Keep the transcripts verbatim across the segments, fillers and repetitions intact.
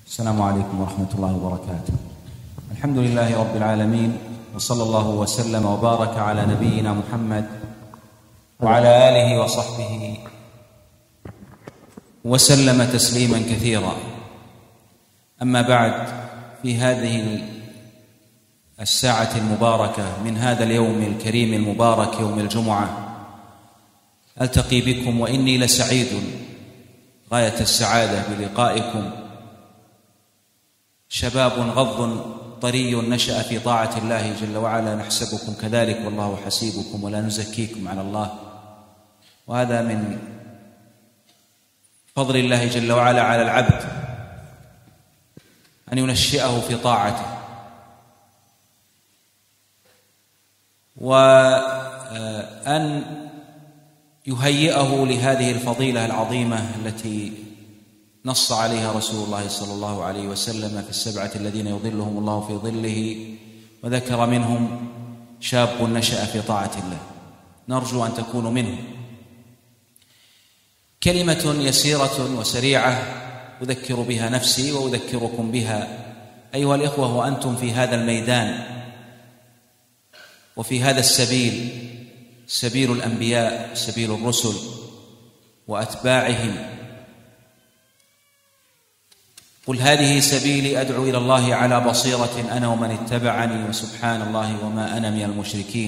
السلام عليكم ورحمة الله وبركاته. الحمد لله رب العالمين، وصلى الله وسلم وبارك على نبينا محمد وعلى آله وصحبه وسلم تسليما كثيرا. أما بعد، في هذه الساعة المباركة من هذا اليوم الكريم المبارك يوم الجمعة ألتقي بكم، وإني لسعيد غاية السعادة بلقائكم، شباب غض طري نشأ في طاعة الله جل وعلا، نحسبكم كذلك والله حسيبكم ولا نزكيكم على الله، وهذا من فضل الله جل وعلا على العبد أن ينشئه في طاعته، وأن يهيئه لهذه الفضيلة العظيمة التي نص عليها رسول الله صلى الله عليه وسلم في السبعة الذين يظلهم الله في ظله، وذكر منهم شاب نشأ في طاعة الله، نرجو أن تكونوا منهم. كلمة يسيرة وسريعة أذكر بها نفسي وأذكركم بها أيها الإخوة، وأنتم في هذا الميدان وفي هذا السبيل، سبيل الأنبياء، سبيل الرسل وأتباعهم. قل هذه سبيلي أدعو إلى الله على بصيرة أنا ومن اتبعني وسبحان الله وما أنا من المشركين.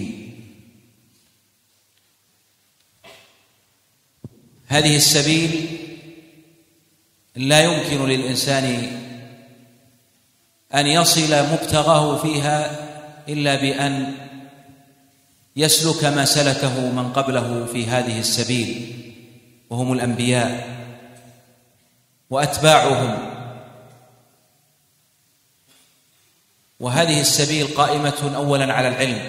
هذه السبيل لا يمكن للإنسان أن يصل مبتغاه فيها إلا بأن يسلك ما سلكه من قبله في هذه السبيل، وهم الأنبياء وأتباعهم. وهذه السبيل قائمة أولا على العلم.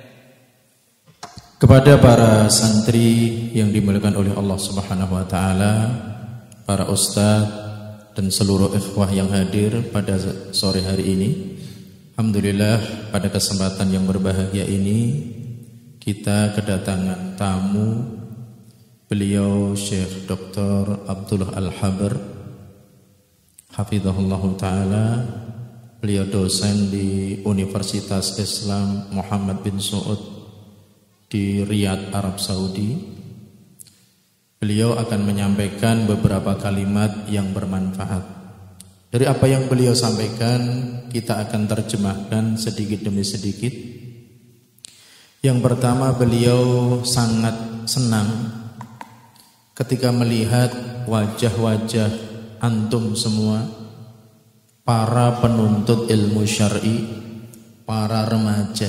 Kepada para santri yang dimuliakan oleh Allah Subhanahu wa taala, para ustadz dan seluruh ikhwah yang hadir pada sore hari ini, alhamdulillah pada kesempatan yang berbahagia ini kita kedatangan tamu, beliau Syekh Doktor Abdullah Al-Habr hafizahullah taala. Beliau dosen di Universitas Islam Muhammad bin Saud di Riyadh, Arab Saudi. Beliau akan menyampaikan beberapa kalimat yang bermanfaat. Dari apa yang beliau sampaikan, kita akan terjemahkan sedikit demi sedikit. Yang pertama, beliau sangat senang ketika melihat wajah-wajah antum semua, para penuntut ilmu syar'i, para remaja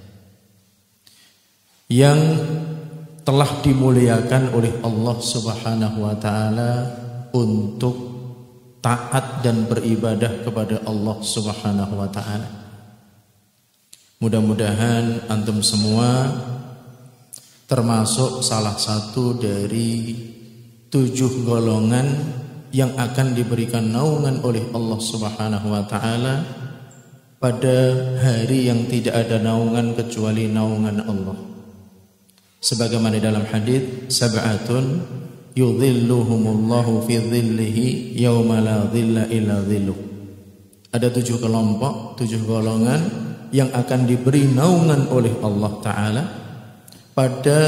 yang telah dimuliakan oleh Allah Subhanahu wa taala untuk taat dan beribadah kepada Allah Subhanahu wa taala. Mudah-mudahan antum semua termasuk salah satu dari tujuh golongan yang akan diberikan naungan oleh Allah Subhanahu wa taala pada hari yang tidak ada naungan kecuali naungan Allah. Sebagaimana dalam hadis, sab'atun yudhilluhumullahu fi dhillihi yauma la dhilla illa dhilluh. Ada tujuh kelompok, tujuh golongan yang akan diberi naungan oleh Allah taala pada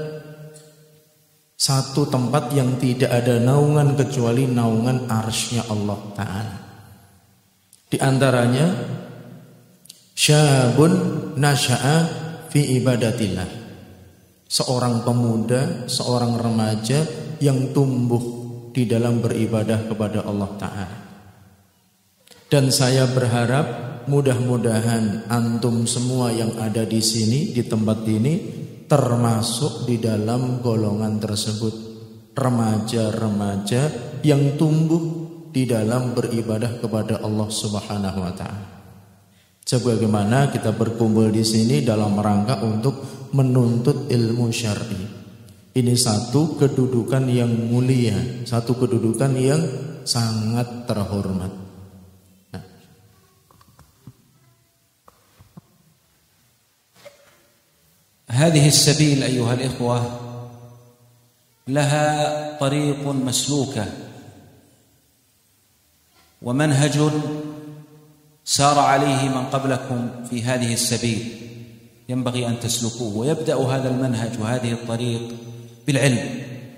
satu tempat yang tidak ada naungan kecuali naungan arsy-Nya Allah Ta'ala. Di antaranya syabun nasha'a fi ibadatillah, seorang pemuda, seorang remaja yang tumbuh di dalam beribadah kepada Allah Ta'ala. Dan saya berharap mudah-mudahan antum semua yang ada di sini, di tempat ini, termasuk di dalam golongan tersebut, remaja-remaja yang tumbuh di dalam beribadah kepada Allah Subhanahu wa taala. Sebagaimana kita berkumpul di sini dalam rangka untuk menuntut ilmu syar'i. Ini satu kedudukan yang mulia, satu kedudukan yang sangat terhormat. هذه السبيل أيها الإخوة لها طريق مسلوكة ومنهج سار عليه من قبلكم في هذه السبيل ينبغي أن تسلكوه. ويبدأ هذا المنهج وهذه الطريق بالعلم.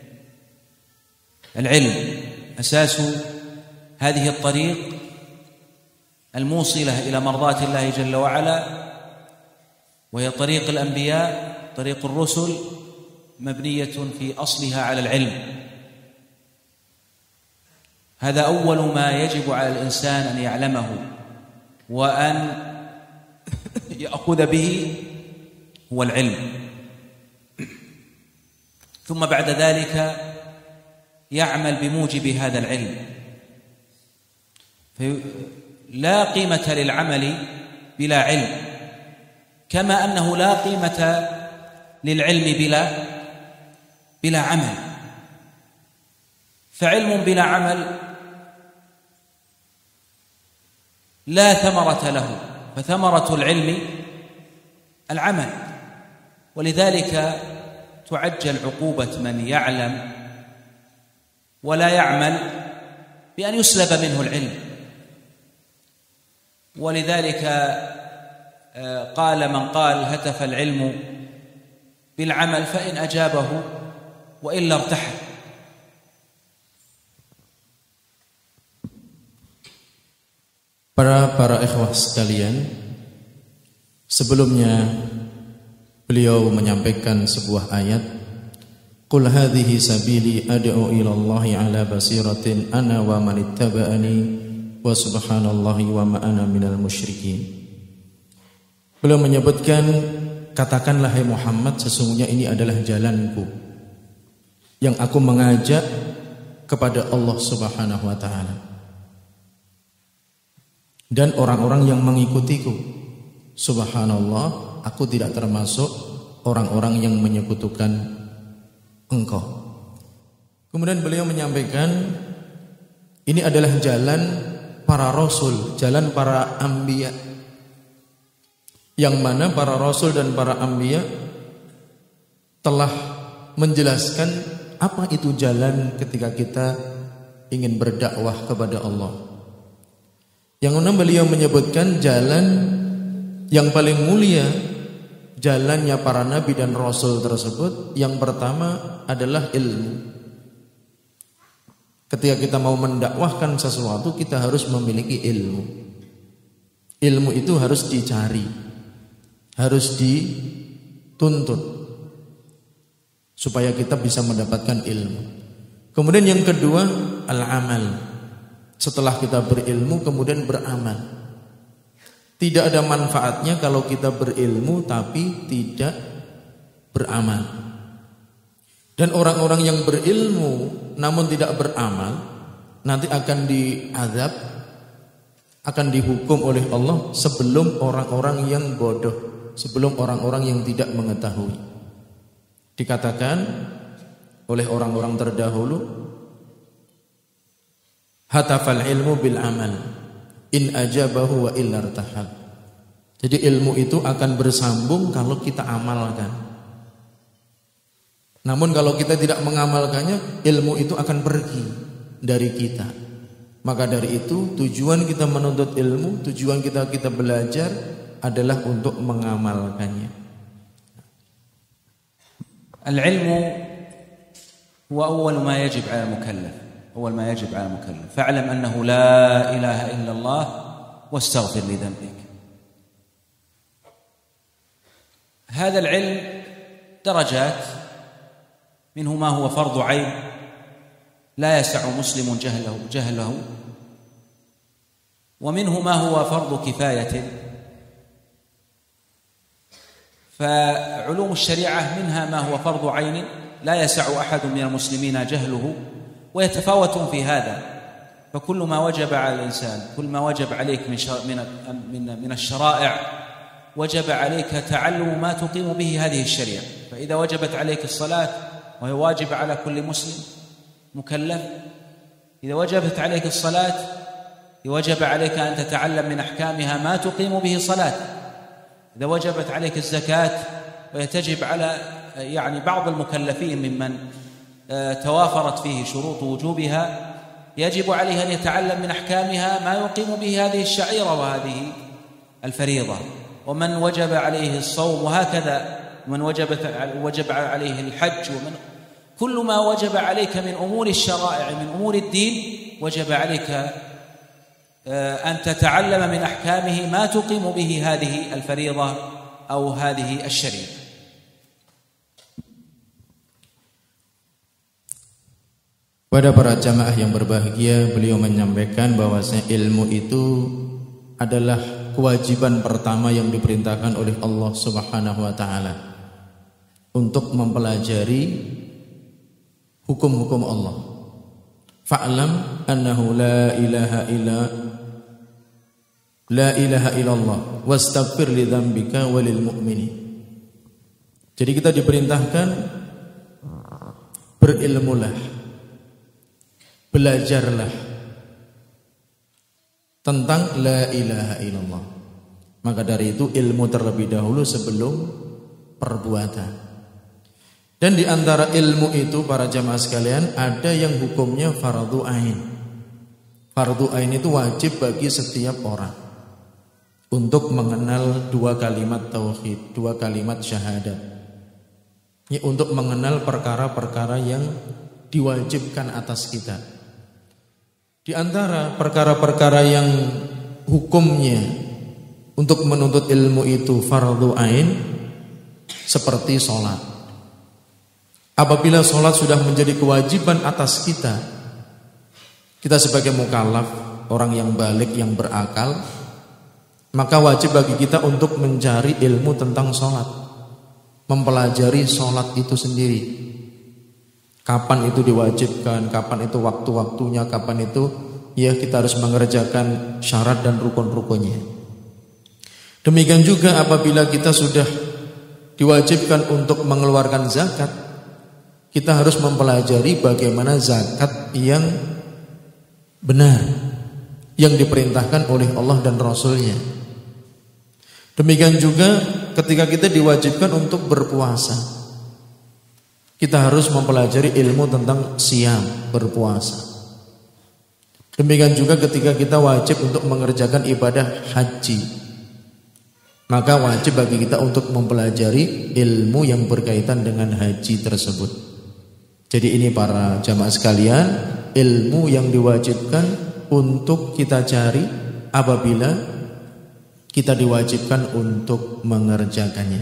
العلم أساس هذه الطريق الموصلة إلى مرضاة الله جل وعلا، وهي طريق الأنبياء، طريق الرسل، مبنية في أصلها على العلم. هذا أول ما يجب على الإنسان أن يعلمه وأن يأخذ به هو العلم. ثم بعد ذلك يعمل بموجب هذا العلم. لا قيمة للعمل بلا علم، كما أنه لا قيمة للعلم بلا بلا عمل. فعلم بلا عمل لا ثمرة له، فثمرة العلم العمل. ولذلك تعجل عقوبة من يعلم ولا يعمل بأن يسلب منه العلم. ولذلك قال من قال هتف العلم بالعمل فإن أجابه وإلا ارتحل. Para para ikhwah sekalian, sebelumnya beliau menyampaikan sebuah ayat, Qul hadhihi sabili ad'u ila Allahi ala basiratin ana wa man ittaba'ani wa subhanallahi wa ma ana minal musyrikin. Beliau menyebutkan, katakanlah hai Muhammad, sesungguhnya ini adalah jalanku yang aku mengajak kepada Allah Subhanahu wa taala, dan orang-orang yang mengikutiku. Subhanallah, aku tidak termasuk orang-orang yang menyekutukan engkau. Kemudian beliau menyampaikan, ini adalah jalan para rasul, jalan para anbiya, yang mana para rasul dan para anbiya telah menjelaskan apa itu jalan ketika kita ingin berdakwah kepada Allah. Yang mana beliau menyebutkan jalan yang paling mulia, jalannya para nabi dan rasul tersebut, yang pertama adalah ilmu. Ketika kita mau mendakwahkan sesuatu, kita harus memiliki ilmu. Ilmu itu harus dicari, harus dituntut, supaya kita bisa mendapatkan ilmu. Kemudian yang kedua, al-amal. Setelah kita berilmu kemudian beramal. Tidak ada manfaatnya kalau kita berilmu tapi tidak beramal. Dan orang-orang yang berilmu namun tidak beramal, nanti akan diazab, akan dihukum oleh Allah sebelum orang-orang yang bodoh, sebelum orang-orang yang tidak mengetahui. Dikatakan oleh orang-orang terdahulu, hatafal ilmu bil amal in ajabahu wa illa irtahal. Jadi ilmu itu akan bersambung kalau kita amalkan. Namun kalau kita tidak mengamalkannya, ilmu itu akan pergi dari kita. Maka dari itu tujuan kita menuntut ilmu, tujuan kita kita belajar adalah untuk mengamalkannya. Al-ilmu huwa awwal ma yajib 'ala al-mukallaf. أول ما يجب على المكلف فاعلم أنه لا إله إلا الله واستغفر لذنبك. هذا العلم درجات، منه ما هو فرض عين لا يسع مسلم جهله جهله ومنه ما هو فرض كفاية. فعلوم الشريعة منها ما هو فرض عين لا يسع أحد من المسلمين جهله، ويتفاوتون في هذا. فكل ما وجب على الإنسان، كل ما وجب عليك من من من الشرائع، وجب عليك تعلم ما تقيم به هذه الشريعة. فإذا وجبت عليك الصلاة وهي واجب على كل مسلم مكلف، إذا وجبت عليك الصلاة وجب عليك أن تتعلم من أحكامها ما تقيم به صلاة. إذا وجبت عليك الزكاة ويتجب على يعني بعض المكلفين ممن توافرت فيه شروط وجوبها، يجب عليه أن يتعلم من أحكامها ما يقيم به هذه الشعيرة وهذه الفريضة. ومن وجب عليه الصوم وهكذا، ومن وجب وجب عليه الحج، ومن كل ما وجب عليك من أمور الشرائع من أمور الدين وجب عليك أن تتعلم من أحكامه ما تقيم به هذه الفريضة أو هذه الشريعة. Pada para jamaah yang berbahagia, beliau menyampaikan bahwasanya ilmu itu adalah kewajiban pertama yang diperintahkan oleh Allah Subhanahu wa taala untuk mempelajari hukum-hukum Allah. Fa'lam annahu la ilaha illa la ilaha illallah wastaghfir li dzambika walil mu'minin. Jadi kita diperintahkan berilmulah, belajarlah tentang la ilaha illallah. Maka dari itu ilmu terlebih dahulu sebelum perbuatan. Dan di antara ilmu itu para jamaah sekalian ada yang hukumnya fardu ain. Fardu ain itu wajib bagi setiap orang untuk mengenal dua kalimat tauhid, dua kalimat syahadat. Ini untuk mengenal perkara-perkara yang diwajibkan atas kita. Di antara perkara-perkara yang hukumnya untuk menuntut ilmu itu fardu ain seperti sholat. Apabila sholat sudah menjadi kewajiban atas kita, kita sebagai mukallaf, orang yang balik, yang berakal, maka wajib bagi kita untuk mencari ilmu tentang sholat, mempelajari sholat itu sendiri. Kapan itu diwajibkan, kapan itu waktu-waktunya, kapan itu ya kita harus mengerjakan syarat dan rukun-rukunnya. Demikian juga apabila kita sudah diwajibkan untuk mengeluarkan zakat, kita harus mempelajari bagaimana zakat yang benar, yang diperintahkan oleh Allah dan Rasulnya. Demikian juga ketika kita diwajibkan untuk berpuasa, kita harus mempelajari ilmu tentang siam, berpuasa. Demikian juga ketika kita wajib untuk mengerjakan ibadah haji, maka wajib bagi kita untuk mempelajari ilmu yang berkaitan dengan haji tersebut. Jadi ini para jamaah sekalian, ilmu yang diwajibkan untuk kita cari apabila kita diwajibkan untuk mengerjakannya.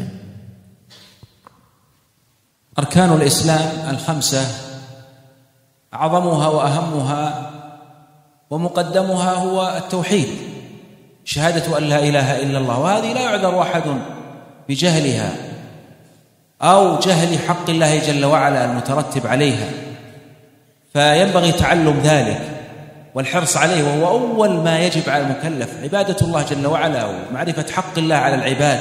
Arkanul Islam al-khamsah a'zamuha wa ahammuha wa muqaddamuha huwa at-tauhid, syahadatu an la ilaha illallah, wa hadhihi la yu'dharu ahadun bijahliha أو جهل حق الله جل وعلا المترتب عليها، فينبغي تعلم ذلك والحرص عليه، وهو أول ما يجب على المكلف، عبادة الله جل وعلا ومعرفة حق الله على العباد،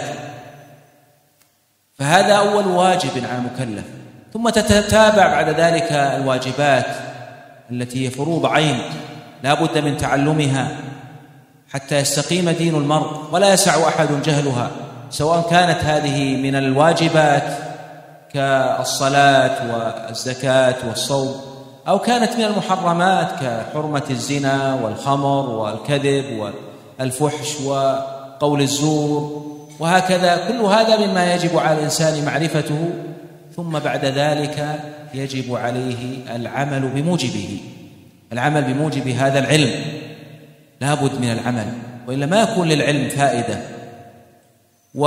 فهذا أول واجب على المكلف. ثم تتتابع بعد ذلك الواجبات التي هي فروض عين لا بد من تعلمها حتى يستقيم دين المرء، ولا يسع أحد جهلها، سواء كانت هذه من الواجبات كالصلاة والزكاة والصوم، أو كانت من المحرمات كحرمة الزنا والخمر والكذب والفحش وقول الزور وهكذا. كل هذا مما يجب على الإنسان معرفته، ثم بعد ذلك يجب عليه العمل بموجبه، العمل بموجب هذا العلم، لا بد من العمل، وإلا ما يكون للعلم فائدة. و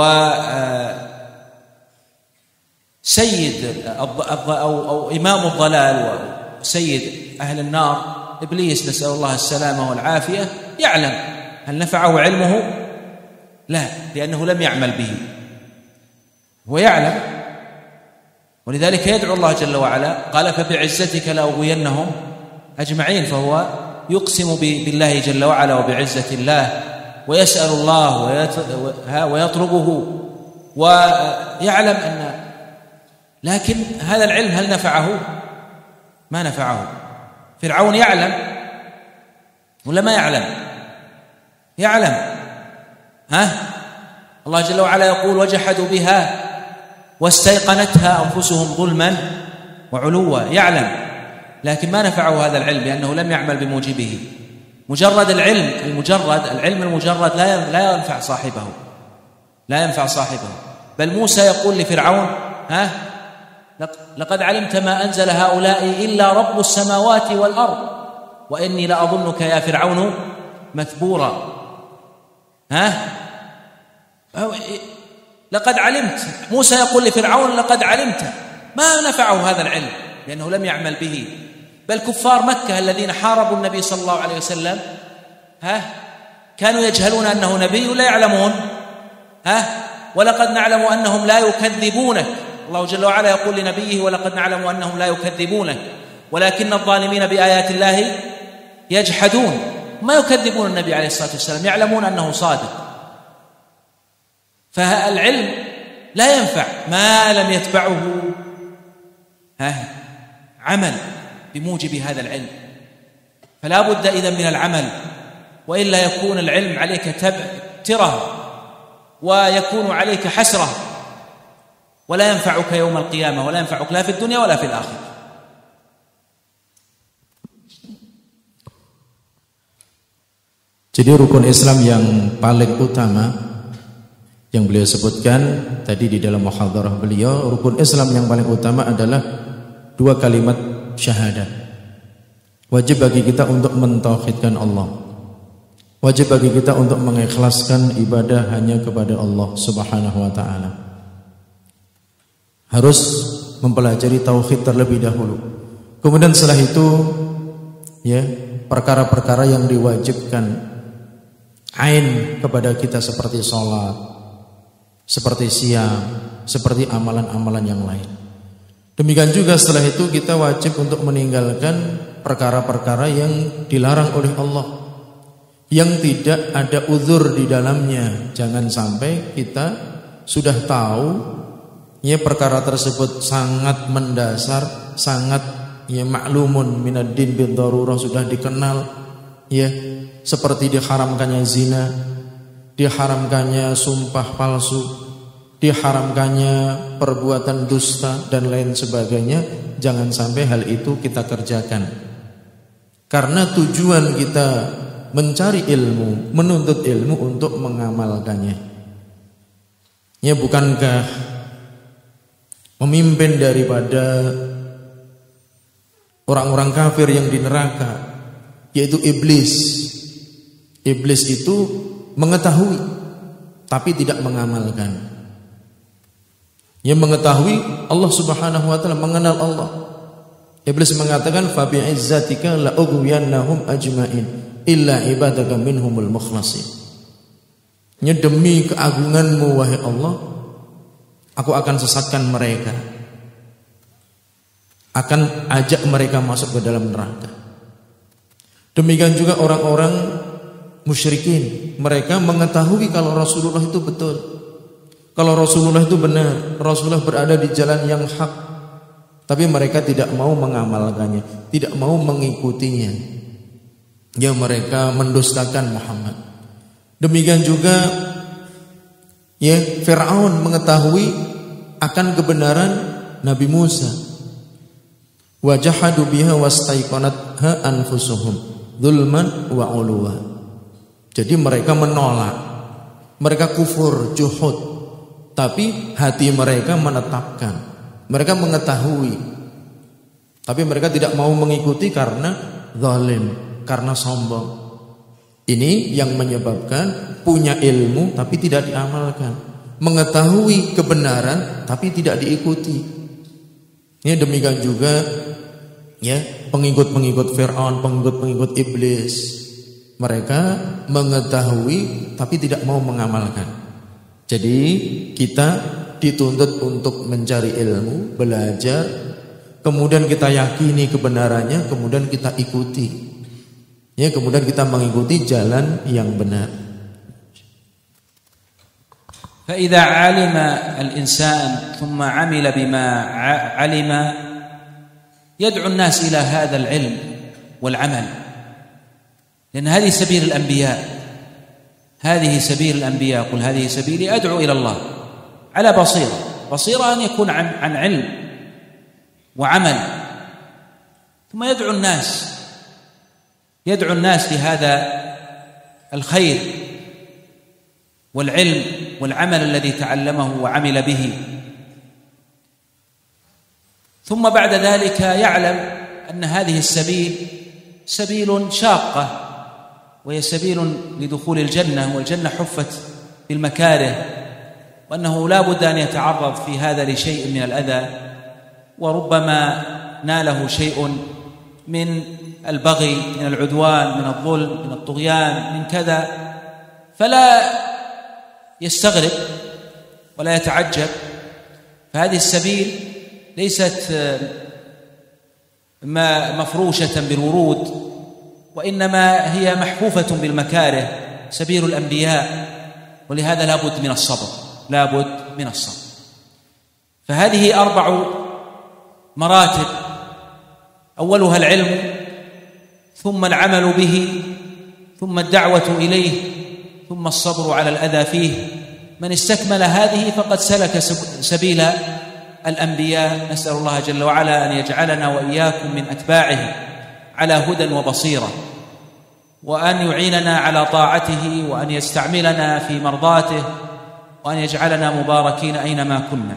سيد أو, أو إمام الضلال وسيد أهل النار إبليس، نسأل الله السلامة والعافية، يعلم. هل نفعه علمه؟ لا، لأنه لم يعمل به، هو يعلم، ولذلك يدعو الله جل وعلا، قال فبعزتك لأغوينهم أجمعين، فهو يقسم بالله جل وعلا وبعزة الله ويسأل الله ويطلبه ويعلم أن، لكن هذا العلم هل نفعه؟ ما نفعه. فرعون يعلم ولا ما يعلم؟ يعلم. ها؟ الله جل وعلا يقول وجحدوا بها واستيقنتها أنفسهم ظلما وعلوا، يعلم. لكن ما نفعه هذا العلم لأنه لم يعمل بموجبه. مجرد العلم المجرد العلم المجرد لا لا ينفع صاحبه لا ينفع صاحبه بل موسى يقول لفرعون: ها لقد علمت ما أنزل هؤلاء إلا رب السماوات والأرض وإني لأظنك يا فرعون مثبورا. ها لقد علمت، موسى يقول لفرعون: لقد علمت. ما نفعه هذا العلم لأنه لم يعمل به. بل كفار مكة الذين حاربوا النبي صلى الله عليه وسلم ها كانوا يجهلون أنه نبي ولا يعلمون. ها ولقد نعلم أنهم لا يكذبونك. الله جل وعلا يقول لنبيه: ولقد نعلم أنهم لا يكذبونك ولكن الظالمين بآيات الله يجحدون. ما يكذبون النبي عليه الصلاة والسلام، يعلمون أنه صادق. فالعلم لا ينفع ما لم يتبعه ها عمل بموجب هذا العلم. فلا بد إذن من العمل، وإلا يكون العلم عليك تره ويكون عليك حسرة ولا ينفعك يوم القيامة ولا ينفعك لا في الدنيا ولا في الآخرة. Jadi rukun Islam yang paling utama yang beliau sebutkan tadi di dalam muhadharah beliau, rukun Islam yang paling utama adalah dua kalimat syahadat. Wajib bagi kita untuk mentauhidkan Allah. Wajib bagi kita untuk mengikhlaskan ibadah hanya kepada Allah Subhanahu wa taala. Harus mempelajari tauhid terlebih dahulu. Kemudian setelah itu ya, perkara-perkara yang diwajibkan ain kepada kita seperti sholat, seperti siam, seperti amalan-amalan yang lain. Demikian juga setelah itu kita wajib untuk meninggalkan perkara-perkara yang dilarang oleh Allah, yang tidak ada uzur di dalamnya. Jangan sampai kita sudah tahu ya perkara tersebut sangat mendasar, sangat ya maklumun minad din bin darurah, sudah dikenal ya, seperti diharamkannya zina, diharamkannya sumpah palsu, diharamkannya perbuatan dusta dan lain sebagainya. Jangan sampai hal itu kita kerjakan, karena tujuan kita mencari ilmu, menuntut ilmu untuk mengamalkannya. Ya, bukankah pemimpin daripada orang-orang kafir yang di neraka, yaitu iblis. Iblis itu mengetahui tapi tidak mengamalkan. Yang mengetahui Allah Subhanahu wa taala, mengenal Allah. Iblis mengatakan, fa bi'izzatika la ughwiyannahum ajma'in illa ibadaka minhumul mukhlasin. Ya, demi keagunganmu wahai Allah, aku akan sesatkan mereka, akan ajak mereka masuk ke dalam neraka. Demikian juga orang-orang musyrikin, mereka mengetahui kalau Rasulullah itu betul, kalau Rasulullah itu benar, Rasulullah berada di jalan yang hak, tapi mereka tidak mau mengamalkannya, tidak mau mengikutinya. Ya, mereka mendustakan Muhammad. Demikian juga ya, Fir'aun mengetahui akan kebenaran Nabi Musa. Wajahadu biha wastaiqanatha anfusuhum dzulman wa uluwa. Jadi mereka menolak, mereka kufur, juhud, tapi hati mereka menetapkan. Mereka mengetahui, tapi mereka tidak mau mengikuti karena zalim, karena sombong. Ini yang menyebabkan punya ilmu tapi tidak diamalkan, mengetahui kebenaran tapi tidak diikuti. Ya, demikian juga ya, pengikut-pengikut Fir'aun, pengikut-pengikut iblis. Mereka mengetahui tapi tidak mau mengamalkan. Jadi kita dituntut untuk mencari ilmu, belajar, kemudian kita yakini kebenarannya, kemudian kita ikuti. Ya, kemudian kita mengikuti jalan yang benar. فإذا علم الإنسان ثم عمل بما علم يدعو الناس إلى هذا العلم والعمل، لأن هذه سبيل الأنبياء، هذه سبيل الأنبياء. قل هذه سبيلي أدعو إلى الله على بصيرة. بصيرة أن يكون عن, عن علم وعمل. ثم يدعو الناس يدعو الناس لهذا الخير والعلم والعمل الذي تعلمه وعمل به. ثم بعد ذلك يعلم أن هذه السبيل سبيل شاقة، وهي سبيل لدخول الجنة، والجنة حفت بالمكاره، وأنه لا بد أن يتعرض في هذا لشيء من الأذى، وربما ناله شيء من البغي، من العدوان، من الظلم، من الطغيان، من كذا، فلا يستغرب ولا يتعجب. فهذه السبيل ليست مفروشة بالورود، وإنما هي محفوفة بالمكاره، سبيل الأنبياء، ولهذا لا بد من الصبر، لا بد من الصبر. فهذه أربع مراتب، أولها العلم، ثم العمل به، ثم الدعوة إليه، ثم الصبر على الأذى فيه. من استكمل هذه فقد سلك سبيل الأنبياء. نسأل الله جل وعلا أن يجعلنا وإياكم من أتباعه على هدى وبصيرة، وأن يعيننا على طاعته، وأن يستعملنا في مرضاته، وأن يجعلنا مباركين أينما كنا.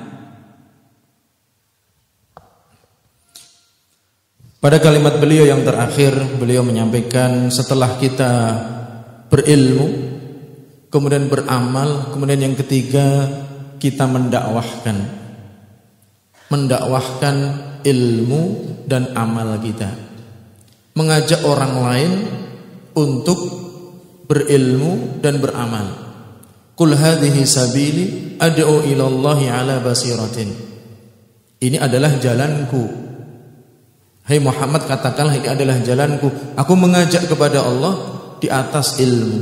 Pada kalimat beliau yang terakhir, beliau menyampaikan setelah kita berilmu, kemudian beramal, kemudian yang ketiga kita mendakwahkan. Mendakwahkan ilmu dan amal kita. Mengajak orang lain untuk berilmu dan beramal. Qul hadhihi sabili ad'u ila Allahi ala basiratin. Ini adalah jalanku. Hai Muhammad, katakanlah ini adalah jalanku. Aku mengajak kepada Allah di atas ilmu.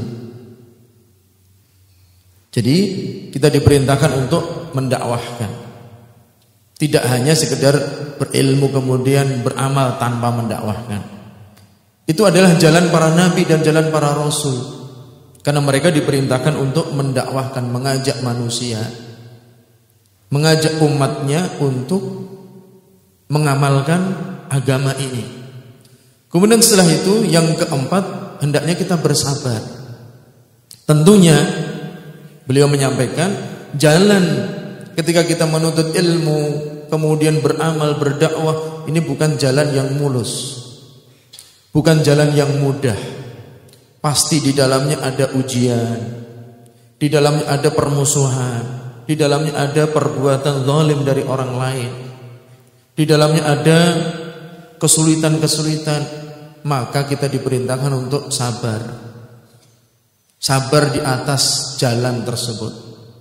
Jadi kita diperintahkan untuk mendakwahkan. Tidak hanya sekedar berilmu kemudian beramal tanpa mendakwahkan. Itu adalah jalan para nabi dan jalan para rasul. Karena mereka diperintahkan untuk mendakwahkan, mengajak manusia, mengajak umatnya untuk mengamalkan agama ini. Kemudian setelah itu yang keempat, hendaknya kita bersabar. Tentunya beliau menyampaikan jalan ketika kita menuntut ilmu kemudian beramal, berdakwah, ini bukan jalan yang mulus, bukan jalan yang mudah. Pasti di dalamnya ada ujian, di dalamnya ada permusuhan, di dalamnya ada perbuatan zalim dari orang lain, di dalamnya ada kesulitan-kesulitan. Maka kita diperintahkan untuk sabar. Sabar di atas jalan tersebut.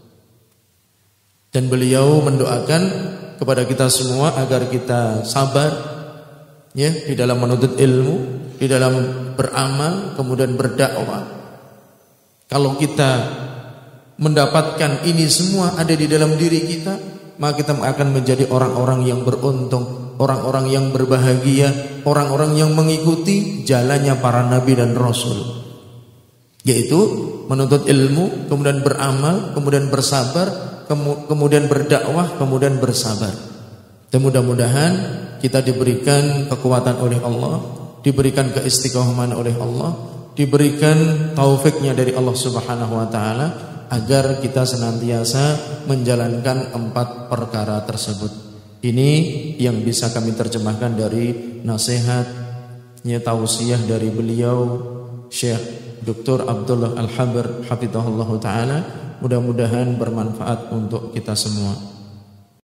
Dan beliau mendoakan kepada kita semua agar kita sabar, ya, di dalam menuntut ilmu, di dalam beramal, kemudian berdakwah. Kalau kita mendapatkan ini semua ada di dalam diri kita, maka kita akan menjadi orang-orang yang beruntung, orang-orang yang berbahagia, orang-orang yang mengikuti jalannya para nabi dan rasul, yaitu menuntut ilmu, kemudian beramal, kemudian bersabar, kemudian berdakwah, kemudian bersabar. Dan mudah-mudahan kita diberikan kekuatan oleh Allah, diberikan keistiqomahan oleh Allah, diberikan taufiknya dari Allah Subhanahu wa taala, agar kita senantiasa menjalankan empat perkara tersebut. Ini yang bisa kami terjemahkan dari nasihat, ya, tausiah dari beliau Syekh Doktor Abdullah Al-Habr hafizahullah taala. Mudah-mudahan bermanfaat untuk kita semua.